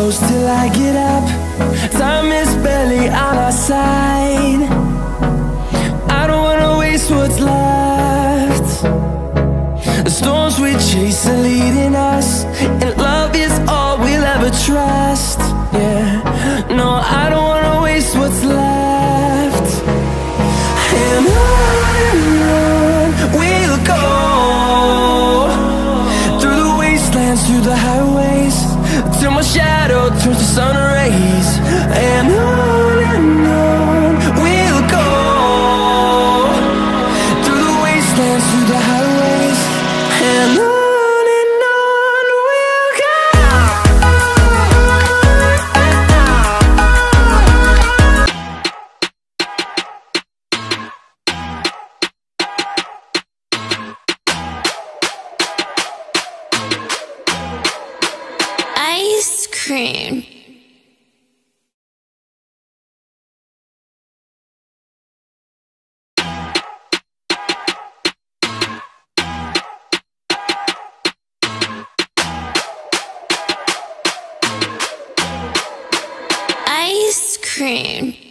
close till I get up. Time is barely on our side. I don't wanna waste what's left. The storms we chase are leading us, and love is all we'll ever trust. Yeah, no, I don't wanna waste what's left. And on we'll go, through the wastelands, through the highways, till my shadow turns to sun rays. And on we'll go, through the wastelands, through the highways, and on. Ice cream. Ice cream.